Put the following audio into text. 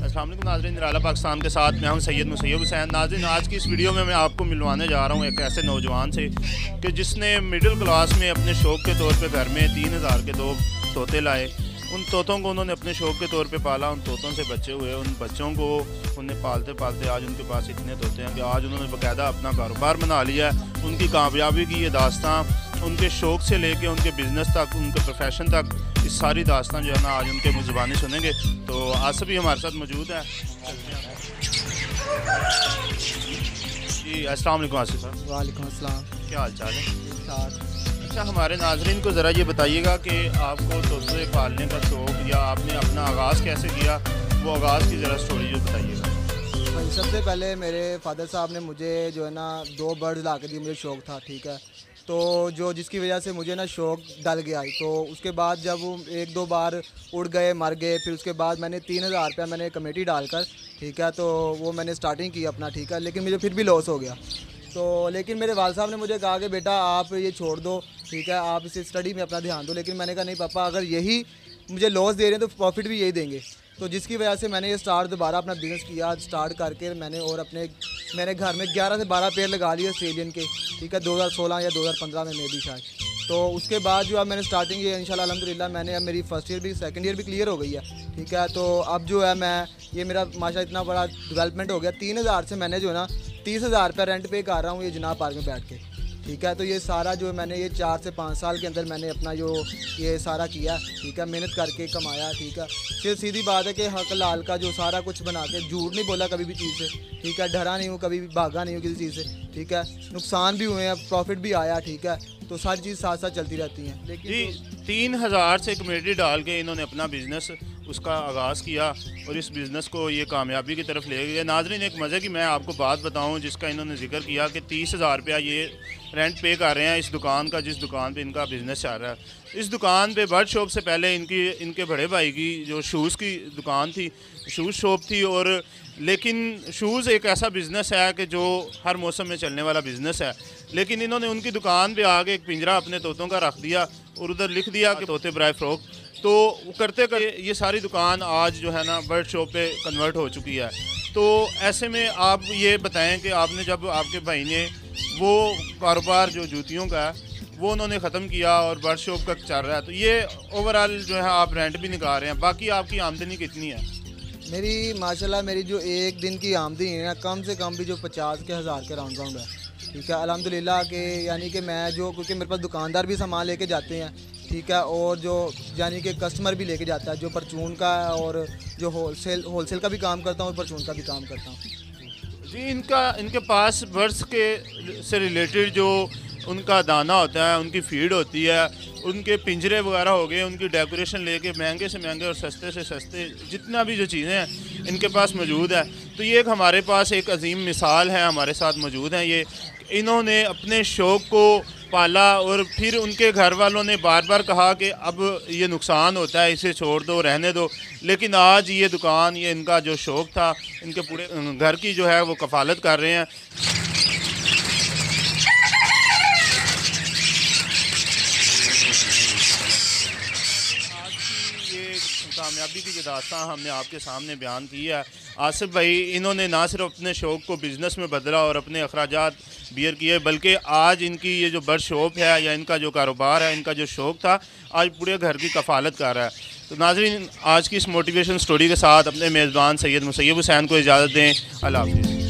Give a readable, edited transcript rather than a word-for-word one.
अस्सलाम वालेकुम नाज़रीन, निराला पाकिस्तान के साथ मैं हूं सैयद मुसैयब हुसैन। नाज़रीन, आज की इस वीडियो में मैं आपको मिलवाने जा रहा हूं एक ऐसे नौजवान से कि जिसने मिडिल क्लास में अपने शौक़ के तौर पे घर में 3000 के 2 तोते लाए। उन तोतों को उन्होंने अपने शौक़ के तौर पे पाला, उन तोतों से बच्चे हुए, उन बच्चों को उन्हें पालते पालते आज उनके पास इतने तोते हैं कि आज उन्होंने बाकायदा अपना कारोबार बना लिया है। उनकी कामयाबी की ये दास्तां उनके शौक़ से लेके उनके बिज़नेस तक, उनके प्रोफेशन तक, इस सारी दास्तां जो है ना आज उनके मुँह ज़ुबानी सुनेंगे। तो आसिफ भी हमारे साथ मौजूद है। जी अस्सलाम वालेकुम आसिफ साहब। वालेकुम अस्सलाम। क्या हाल चाल है? ठीक ठाक। अच्छा, हमारे नाजरीन को ज़रा ये बताइएगा कि आपको तोते पालने का शौक़ या आपने अपना आगाज़ कैसे किया, वो आगाज़ की ज़रा स्टोरी जो बताइएगा। भाई सबसे पहले मेरे फादर साहब ने मुझे जो है ना 2 बर्ड ला के दिए, मुझे शौक़ था, ठीक है। तो जो जिसकी वजह से मुझे ना शौक़ डल गया। तो उसके बाद जब वो 1-2 बार उड़ गए, मर गए, फिर उसके बाद मैंने 3000 रुपया मैंने कमेटी डालकर, ठीक है, तो वो मैंने स्टार्टिंग की अपना, ठीक है, लेकिन मुझे फिर भी लॉस हो गया। तो लेकिन मेरे वाल साहब ने मुझे कहा कि बेटा आप ये छोड़ दो, ठीक है, आप इसे स्टडी में अपना ध्यान दो। लेकिन मैंने कहा नहीं पापा, अगर यही मुझे लॉस दे रहे हैं तो प्रॉफिट भी यही देंगे। तो जिसकी वजह से मैंने ये दोबारा अपना बिज़नेस किया। स्टार्ट करके मैंने घर में 11 से 12 पेड़ लगा लिए ऑस्ट्रेलियन के, ठीक है, 2016 या 2015 में भी शायद। तो उसके बाद जो अब मैंने स्टार्टिंग की इंशाल्लाह अल्हम्दुलिल्लाह, मैंने अब मेरी फर्स्ट ईयर भी सेकंड ईयर भी क्लियर हो गई है, ठीक है। तो अब जो है ये मेरा माशा इतना बड़ा डेवलपमेंट हो गया। 3000 से मैंने जो है ना 30,000 रुपये रेंट पे कर रहा हूँ ये जनाब पार्क में बैठ के, ठीक है। तो ये सारा जो मैंने ये 4 से 5 साल के अंदर मैंने अपना ये सारा किया, ठीक है, मेहनत करके कमाया, ठीक है। फिर सीधी बात है कि हक लाल का जो सारा कुछ बना के, झूठ नहीं बोला कभी भी चीज़ से, ठीक है, डरा नहीं हूँ, कभी भी भागा नहीं हूँ किसी चीज़ से, ठीक है। नुकसान भी हुए हैं, प्रॉफिट भी आया, ठीक है। तो सारी चीज़ साथ साथ चलती रहती हैं। लेकिन जी 3000 से कमेटी डाल के इन्होंने अपना बिज़नेस उसका आगाज़ किया और इस बिज़नेस को ये कामयाबी की तरफ ले गए। नाज़रीन, एक मज़े की मैं आपको बात बताऊं जिसका इन्होंने जिक्र किया कि 30,000 रुपया ये रेंट पे कर रहे हैं इस दुकान का, जिस दुकान पे इनका बिज़नेस चल रहा है। इस दुकान पे बर्ड शॉप से पहले इनके बड़े भाई की जो शूज़ की दुकान थी, शूज़ शॉप थी। और लेकिन शूज़ एक ऐसा बिज़नेस है कि जो हर मौसम में चलने वाला बिज़नेस है। लेकिन इन्होंने उनकी दुकान पे आगे एक पिंजरा अपने तोतों का रख दिया और उधर लिख दिया कि तोते बराए फ़रोख्त। तो करते करते ये सारी दुकान आज जो है ना बर्ड शॉप पे कन्वर्ट हो चुकी है। तो ऐसे में आप ये बताएं कि आपने जब आपके भाई ने वो कारोबार जो जूतियों का है वो उन्होंने ख़त्म किया और बर्ड शॉप का चल रहा है, तो ये ओवरऑल जो है आप रेंट भी निकाल रहे हैं, बाकी आपकी आमदनी कितनी है? मेरी माशाल्लाह मेरी जो एक दिन की आमदनी है ना कम से कम भी जो 50 के 1000 के राउंड है, ठीक है, अल्हम्दुलिल्लाह के। यानी कि मैं जो, क्योंकि मेरे पास दुकानदार भी सामान लेके जाते हैं, ठीक है, और जो यानी कि कस्टमर भी लेके जाता है, जो परचून का है और जो होलसेल का भी काम करता हूँ और परचून का भी काम करता हूँ। जी इनके पास बर्ड्स के से रिलेटेड जो उनका दाना होता है, उनकी फीड होती है, उनके पिंजरे वगैरह हो गए, उनकी डेकोरेशन लेके महंगे से महंगे और सस्ते से सस्ते जितना भी जो चीज़ें हैं इनके पास मौजूद है। तो ये एक हमारे पास एक अजीम मिसाल है, हमारे साथ मौजूद हैं। ये इन्होंने अपने शौक़ को पाला और फिर उनके घर वालों ने बार बार कहा कि अब ये नुकसान होता है, इसे छोड़ दो, रहने दो। लेकिन आज ये दुकान, ये इनका जो शौक़ था, इनके पूरे घर की जो है वो कफ़ालत कर रहे हैं। कामयाबी की दास्तां हमने आपके सामने बयान की है। आसिफ भाई इन्होंने ना सिर्फ अपने शौक़ को बिज़नेस में बदला और अपने अखराजात बियर किए, बल्कि आज इनकी ये जो बर्ड शॉप है या इनका जो कारोबार है, इनका जो शौक़ था, आज पूरे घर की कफ़ालत कर रहा है। तो नाज़रीन, आज की इस मोटिवेशन स्टोरी के साथ अपने मेज़बान सैयद मुसैयब हुसैन को इजाज़त दें। अल्लाह हाफ़िज़।